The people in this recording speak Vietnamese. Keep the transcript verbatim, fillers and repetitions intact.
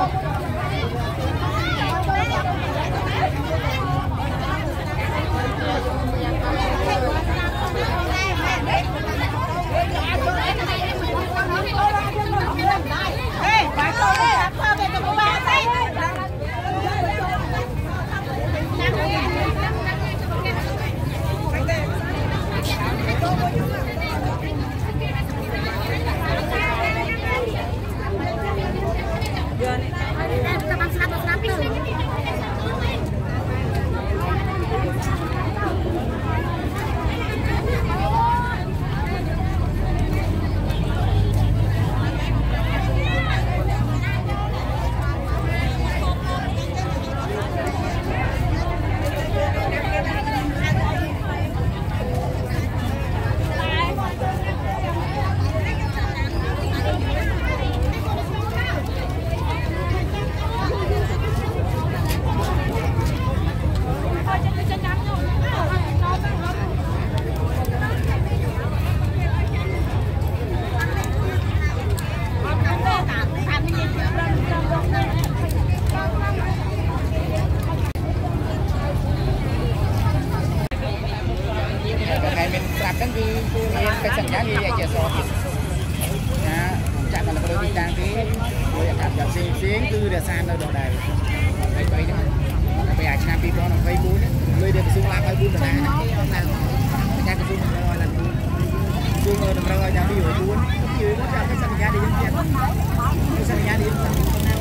cái sân giá đi chạy so chạy mà là đôi đi đang cái đôi cảm giác xinh xinh từ để san đâu đồ này đây vậy đó bây giờ nam people nó vay bún người được xuống làm vay bún rồi này làm cái cái xuống rồi là xuống rồi rồi ra đi rồi bún chứ có cái sân giá đi cái sân giá đi